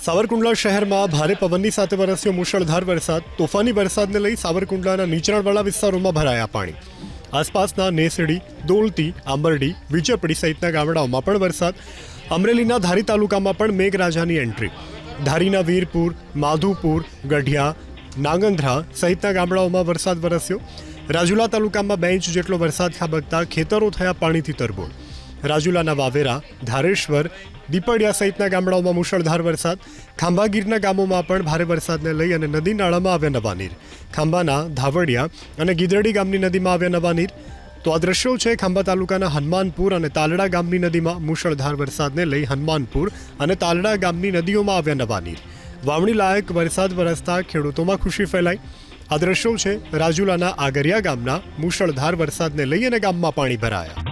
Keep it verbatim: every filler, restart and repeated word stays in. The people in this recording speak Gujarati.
સાવરકુંડલા શહેરમાં ભારે પવનની સાથે વરસ્યો મુશળધાર વરસાદ। તોફાની વરસાદને લઈ સાવરકુંડલાના નીચાણવાળા વિસ્તારોમાં ભરાયા પાણી। આસપાસના નેસડી, દોલતી, આંબરડી, વિજયપડી સહિતના ગામડાઓમાં પણ વરસાદ। અમરેલીના ધારી તાલુકામાં પણ મેઘરાજાની એન્ટ્રી। ધારીના વીરપુર, માધુપુર, ગઢિયા, નાગંધ્રા સહિતના ગામડાઓમાં વરસાદ વરસ્યો। રાજુલા તાલુકામાં બે ઇંચ જેટલો વરસાદ ખાબકતા ખેતરો થયા પાણીથી તરબોળ। રાજુલાના વાવેરા, ધારેશ્વર, દીપડિયા સહિતના ગામડાઓમાં મુશળધાર વરસાદ। ખાંભાગીરના ગામોમાં પણ ભારે વરસાદને લઈ અને નદી નાળામાં આવ્યા નવા નીર। ખાંભાના ધાવડિયા અને ગીદરડી ગામની નદીમાં આવ્યા નવા નીર। તો આ દ્રશ્યો છે ખાંભા તાલુકાના હનુમાનપુર અને તાલડા ગામની નદીમાં મુશળધાર વરસાદને લઈ હનુમાનપુર અને તાલડા ગામની નદીઓમાં આવ્યા નવા નીર। વાવણી લાયક વરસાદ વરસતા ખેડૂતોમાં ખુશી ફેલાઈ। આ દ્રશ્યો છે રાજુલાના આગરિયા ગામના। મુશળધાર વરસાદને લઈ અને ગામમાં પાણી ભરાયા।